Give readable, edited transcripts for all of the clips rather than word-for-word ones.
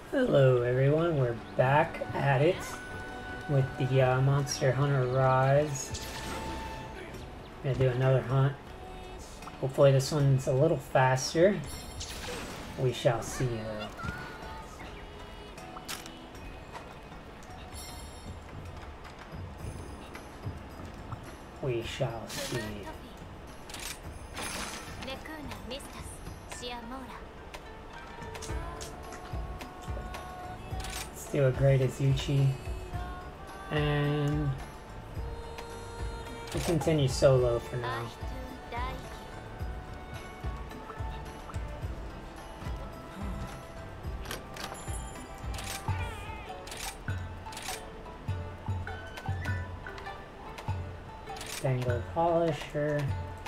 Hello everyone, we're back at it with the Monster Hunter Rise. I'm gonna do another hunt. Hopefully this one's a little faster. We shall see though. We shall see. Let's do a Great Izuchi. And we'll continue solo for now. Tangled Polisher.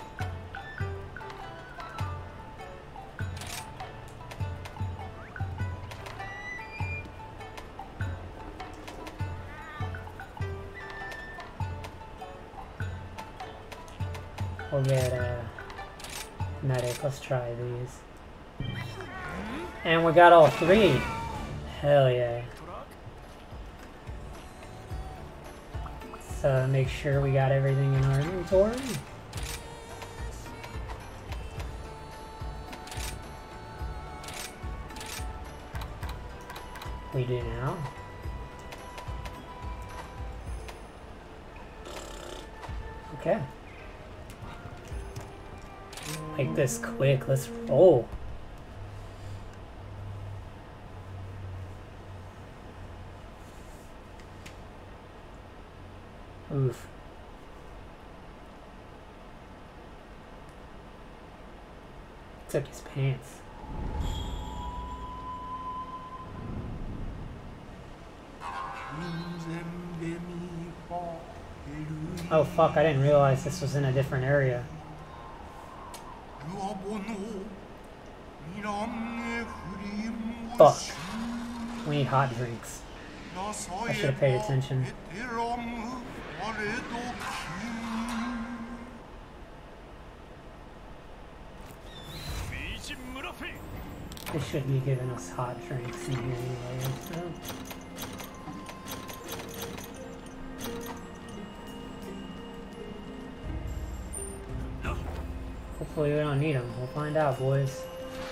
We'll get medic. Let's try these. And we got all three. Hell yeah. Let's make sure we got everything in our inventory. We do now. Okay. Make this quick. Let's roll. Oof. Took his pants. Oh fuck, I didn't realize this was in a different area. Fuck. We need hot drinks. I should have paid attention. They should be giving us hot drinks in here anyway. So. Hopefully we don't need them. We'll find out, boys.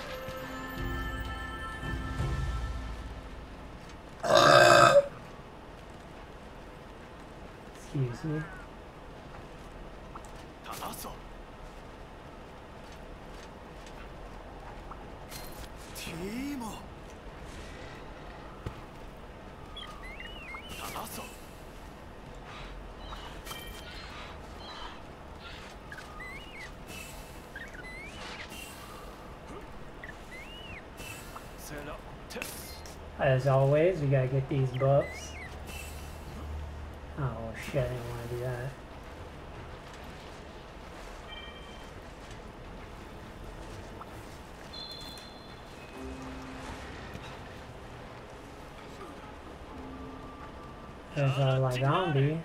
Excuse me. As always, we gotta get these buffs. Oh shit, I didn't want to do that. There's a Ligombi.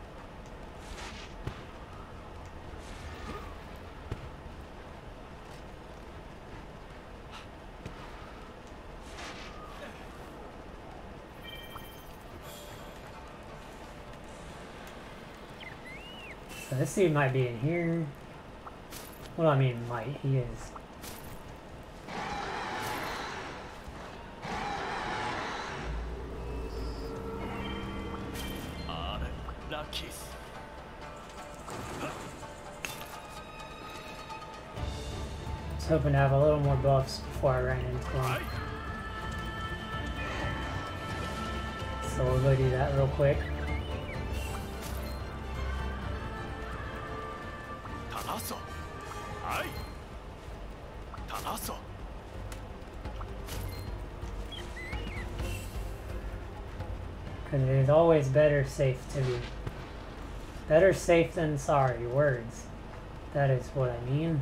So this dude might be in here. Well, I mean, might. He is. I was hoping to have a little more buffs before I ran into him. So we'll go do that real quick. Because it is always better safe to be. Better safe than sorry. Words. That is what I mean.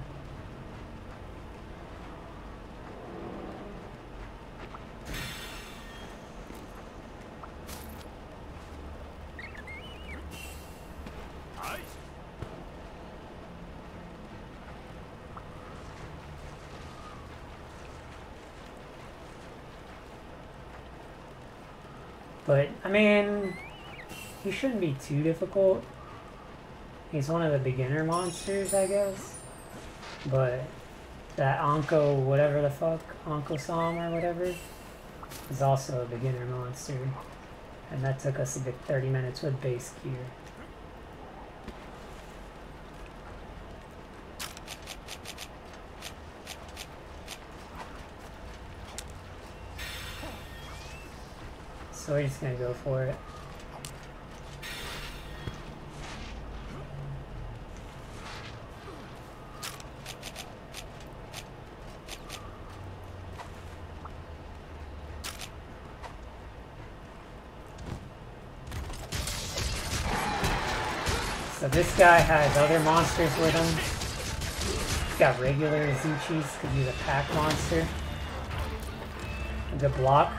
But, I mean, he shouldn't be too difficult. He's one of the beginner monsters, I guess. But that Anko, whatever the fuck, Anko-sam or whatever, is also a beginner monster. And that took us a good 30 minutes with base gear. So we're just gonna go for it. So this guy has other monsters with him. He's got regular Izuchis because he's a pack monster. A good block.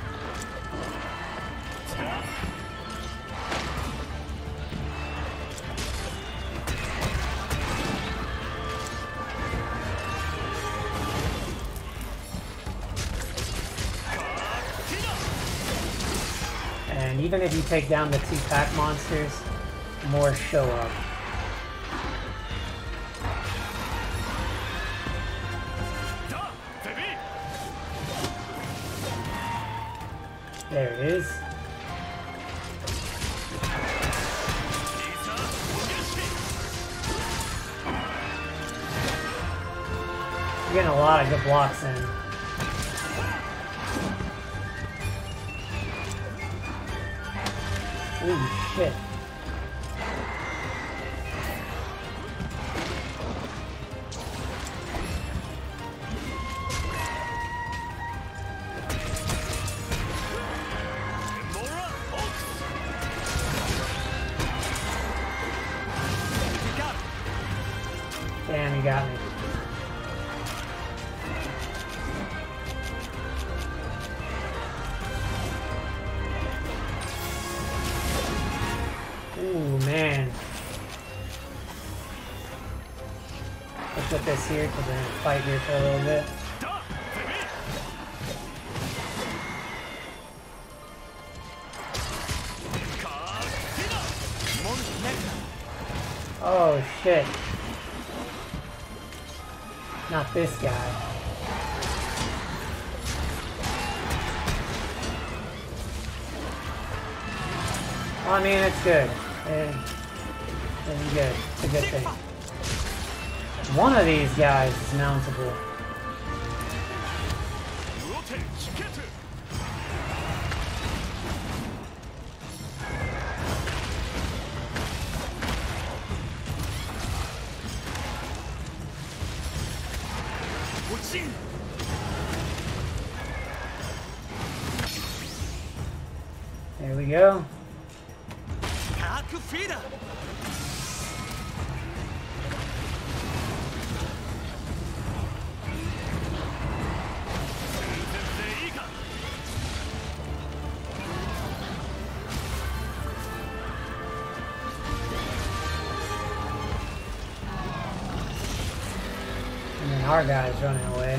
And even if you take down the 2 pack monsters, more show up. There it is. You're getting a lot of good blocks in. Holy shit. Damn, you got me. Ooh, man. Let's put this here because we're going to fight here for a little bit. Oh, shit. Not this guy. Well, I mean, it's good. It's good. It's a good thing. One of these guys is mountable. There we go. And then our guy's running away.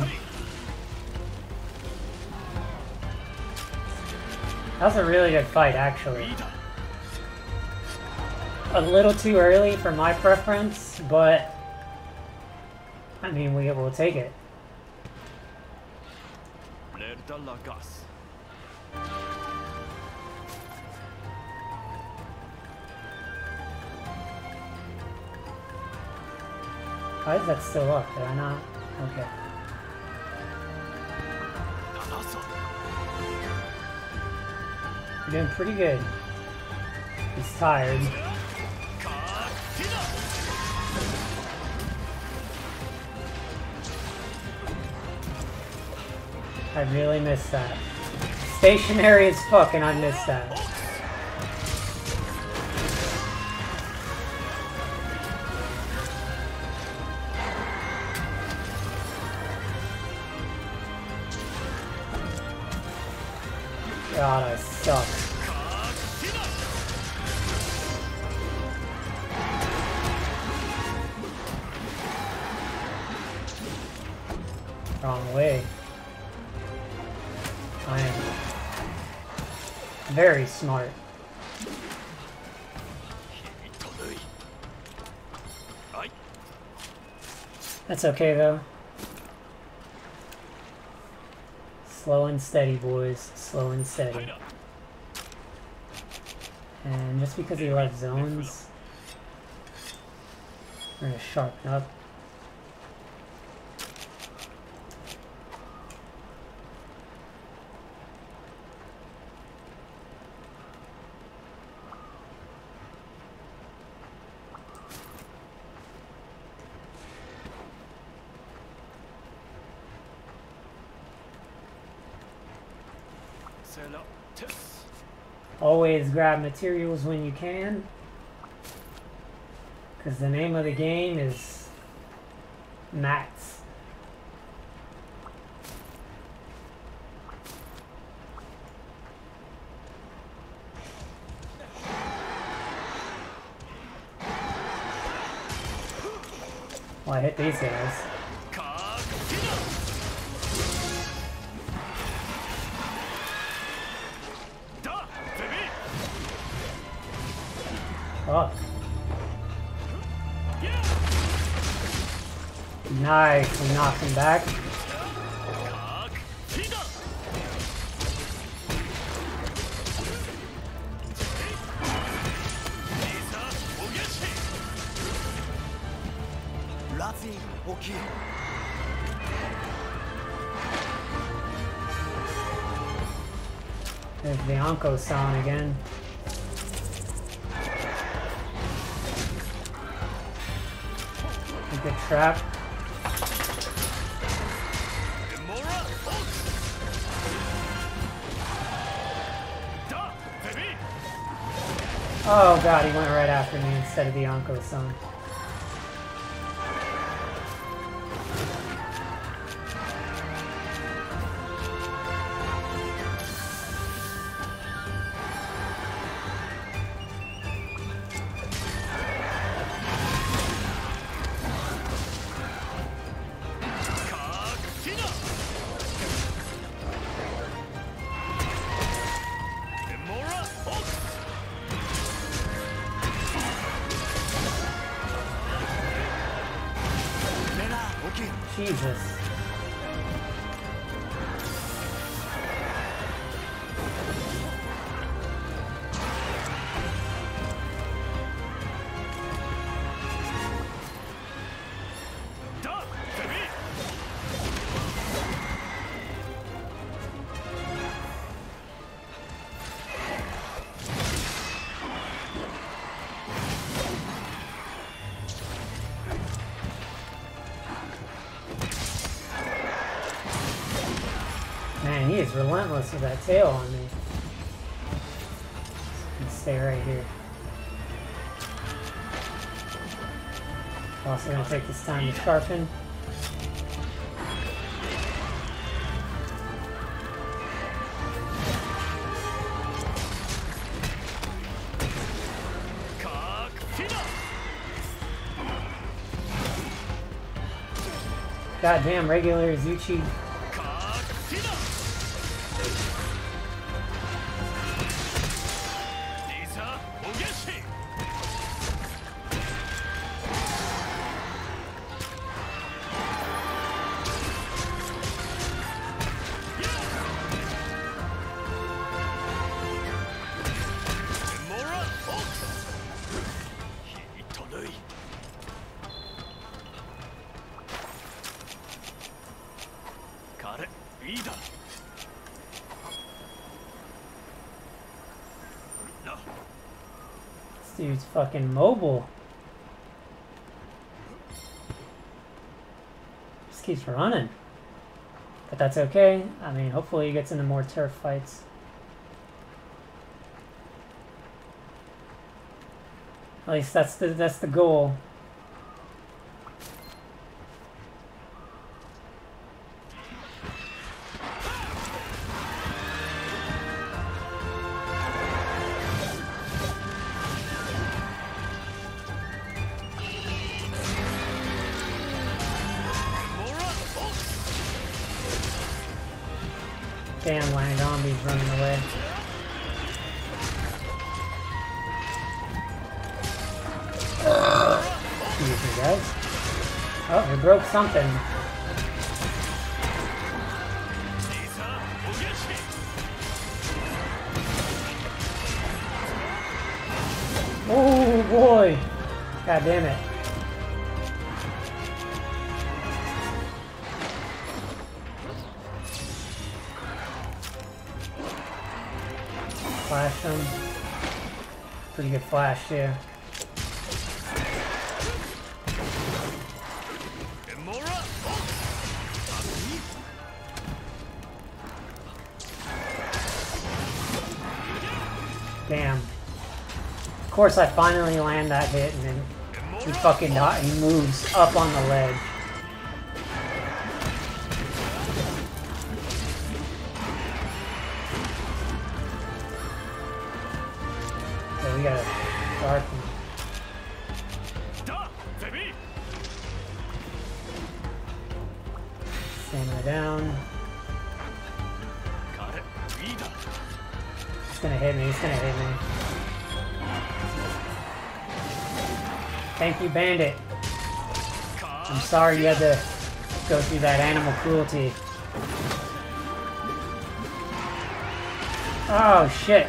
That was a really good fight, actually. A little too early for my preference, but I mean, we will take it. Why is that still up? Did I not? Okay. You're doing pretty good. He's tired. I really missed that. Stationary as fuck and I missed that. God, I suck. Wrong way. I am Very smart. That's okay though. Slow and steady, boys. Slow and steady. And just because he left zones, we're gonna sharpen up. Always grab materials when you can, because the name of the game is mats. Well, I hit these guys. Oh. Nice, we knocked him back. There's the Anko sound again. Good trap. Oh god, he went right after me instead of the Anko-san. Jesus. Man, he is relentless with that tail on me. Stay right here. Also gonna take this time to sharpen. Goddamn regular Izuchi. This dude's fucking mobile. Just keeps running. But that's okay. I mean, hopefully he gets into more turf fights. At least that's the goal. Damn, Langombi's running away. you guys. Oh, we broke something. Oh boy! God damn it. Flash them. Pretty good flash too. Damn. Of course I finally land that hit and then he fucking he moves up on the ledge. So we gotta start him. Stamina down. He's gonna hit me, he's gonna hit me. Thank you, Bandit. I'm sorry you had to go through that animal cruelty. Oh, shit.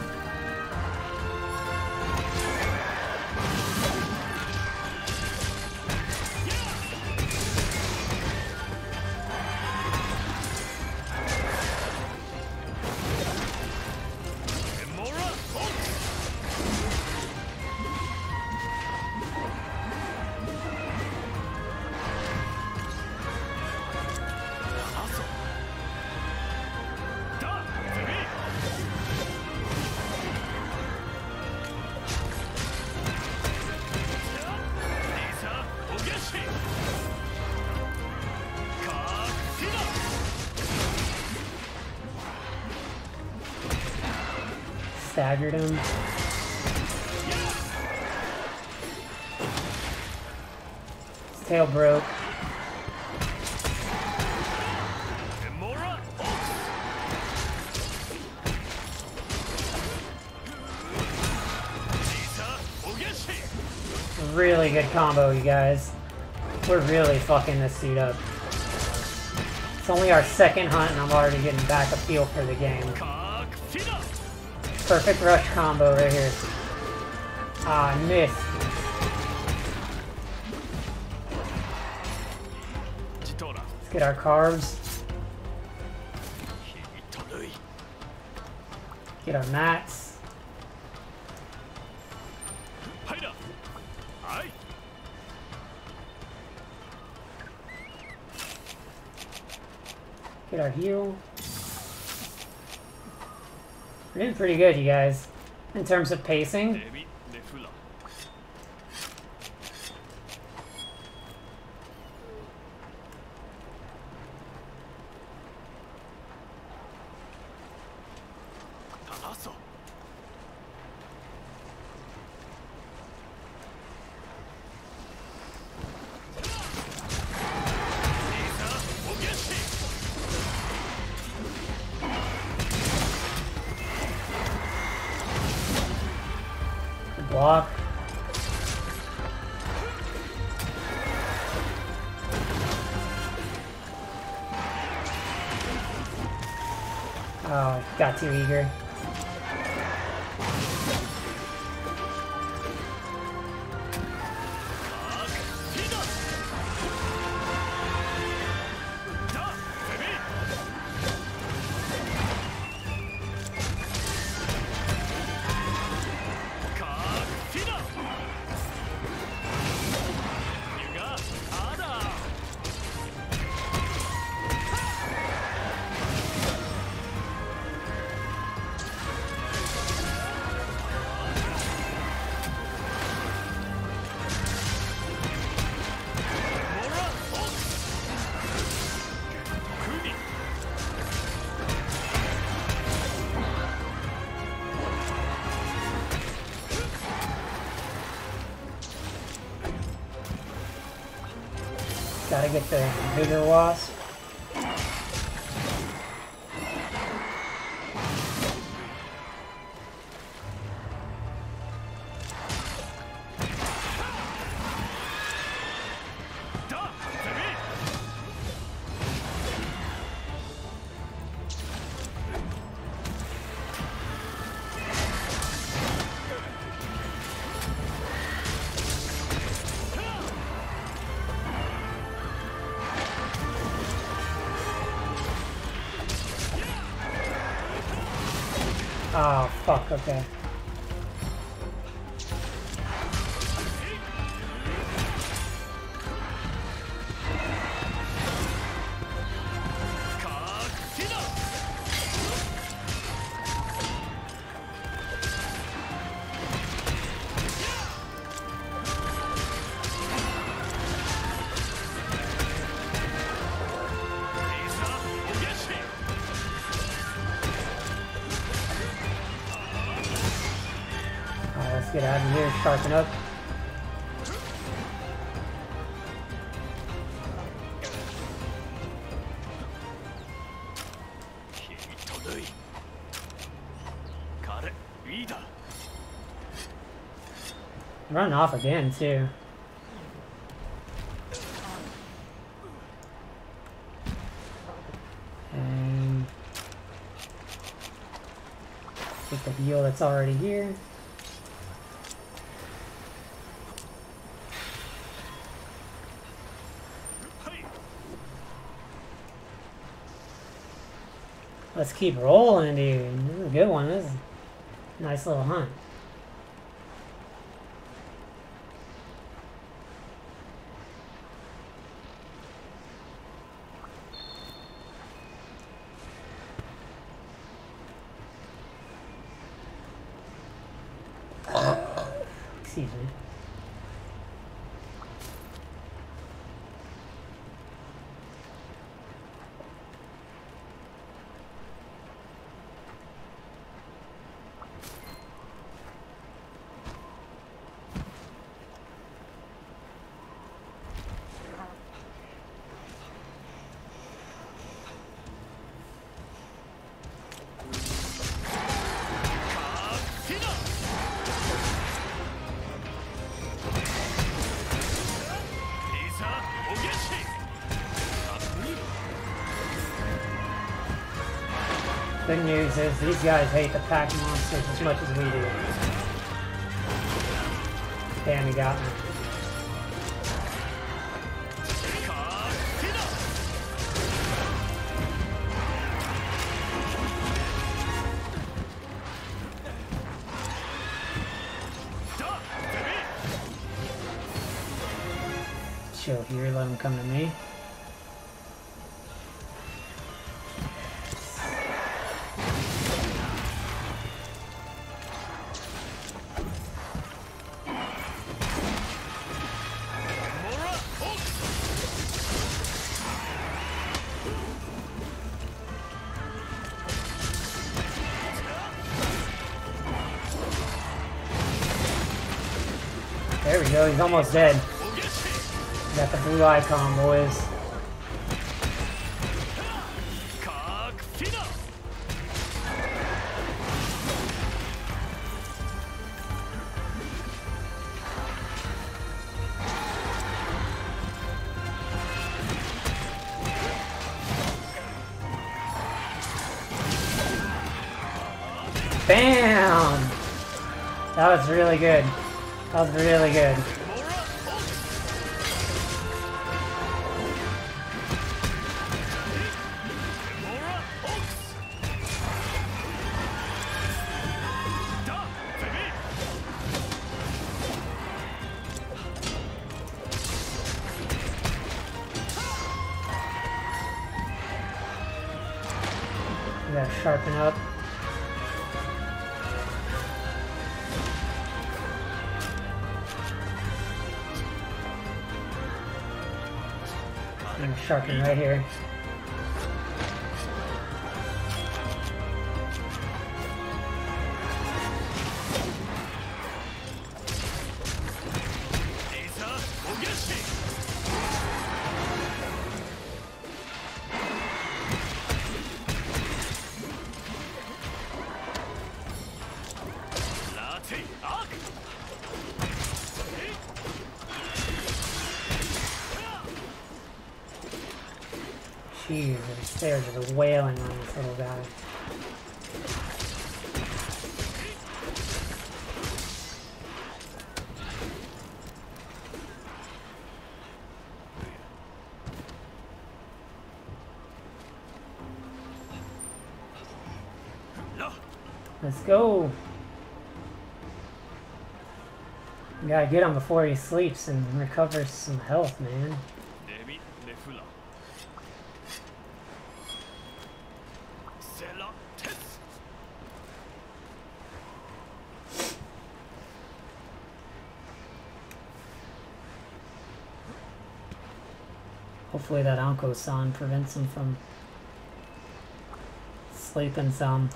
Staggered him. His tail broke. Really good combo, you guys. We're really fucking this suit up. It's only our second hunt and I'm already getting back a feel for the game. Perfect rush combo right here. Ah, I missed. Let's get our carbs. Get our mats. Get our heal. We're doing pretty good, you guys, in terms of pacing. Block. Oh, got too eager. Gotta get the bigger wasp. Oh, fuck, okay. Let's get out of here, sharpen up. Running off again, too. And take the heal that's already here. Let's keep rolling, dude. This is a good one. This is a nice little hunt. Excuse me. Good news is these guys hate the pack monsters as much as we do. Damn, he got me. Chill here, let him come to me. There we go, he's almost dead. Got the blue icon, boys. Bam! That was really good. That was really good. We gotta sharpen up. I'm gonna sharpen right here. Jeez, the stairs are wailing on this little guy. Let's go. You gotta get him before he sleeps and recovers some health, man. Hopefully that Anko-san prevents him from sleeping some.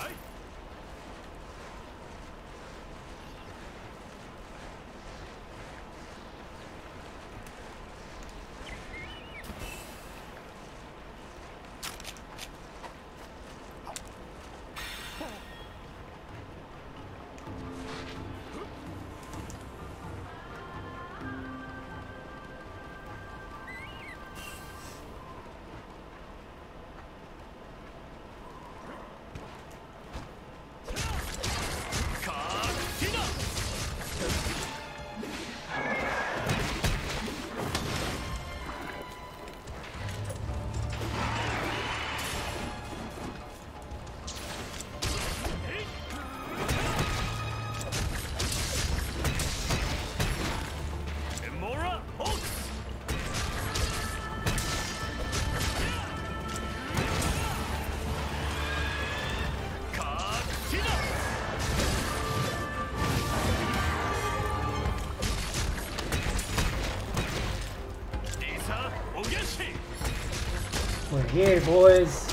We're here, boys.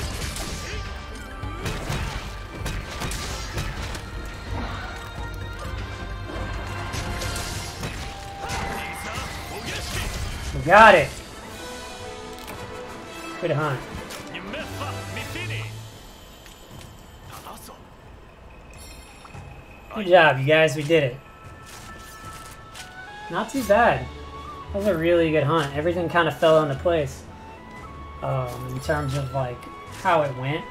We got it. Good hunt. Good job, you guys. We did it. Not too bad. That was a really good hunt. Everything kind of fell into place. In terms of like how it went.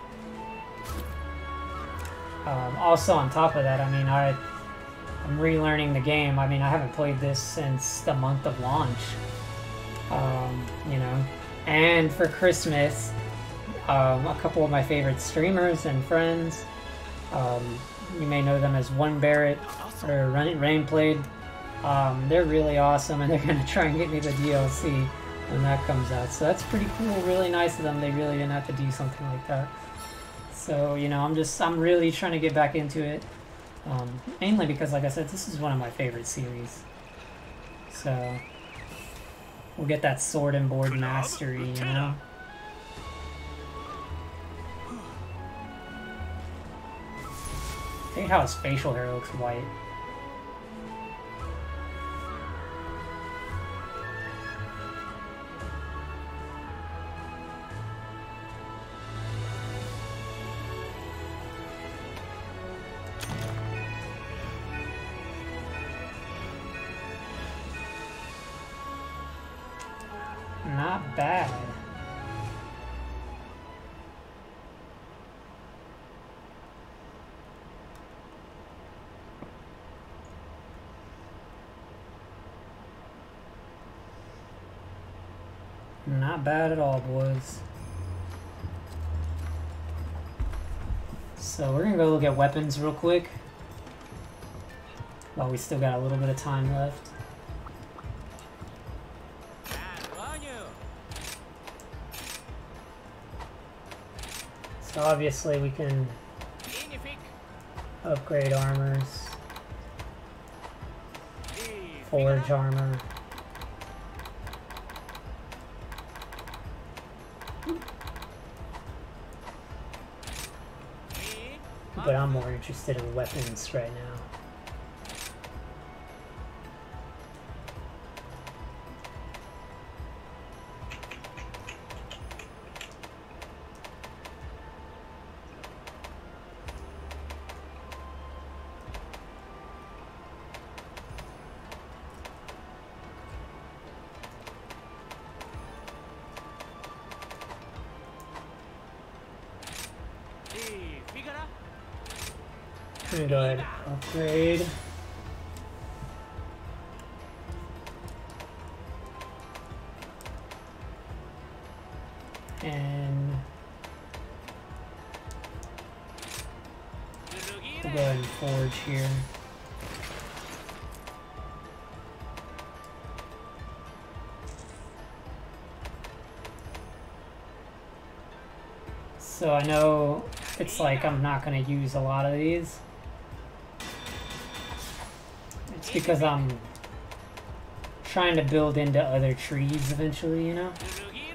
Also on top of that, I mean, I'm relearning the game. I mean, I haven't played this since the month of launch. You know, and for Christmas, a couple of my favorite streamers and friends, you may know them as One Barrett or Rain Played. They're really awesome, and they're gonna try and get me the DLC when that comes out. So that's pretty cool. Really nice of them. They really didn't have to do something like that. So, you know, I'm really trying to get back into it. Mainly because, like I said, this is one of my favorite series. So we'll get that sword and board mastery, you know? I hate how his facial hair looks white. Not bad. Not bad at all, boys. So we're gonna go look at weapons real quick while we still got a little bit of time left. So obviously we can upgrade armors, forge armor. But I'm more interested in weapons right now. I'm gonna go ahead and upgrade. And go ahead and forge here. So I know it's like I'm not going to use a lot of these. It's because I'm trying to build into other trees eventually, you know?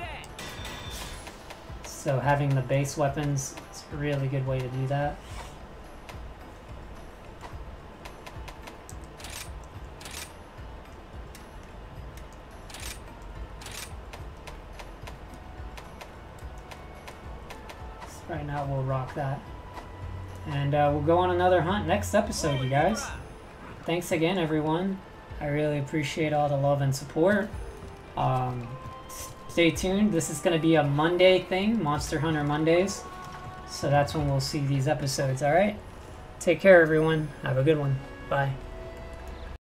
So having the base weapons is a really good way to do that. So right now we'll rock that. And we'll go on another hunt next episode, you guys. Thanks again, everyone. I really appreciate all the love and support. Stay tuned. This is going to be a Monday thing, Monster Hunter Mondays. So that's when we'll see these episodes, alright? Take care, everyone. Have a good one. Bye.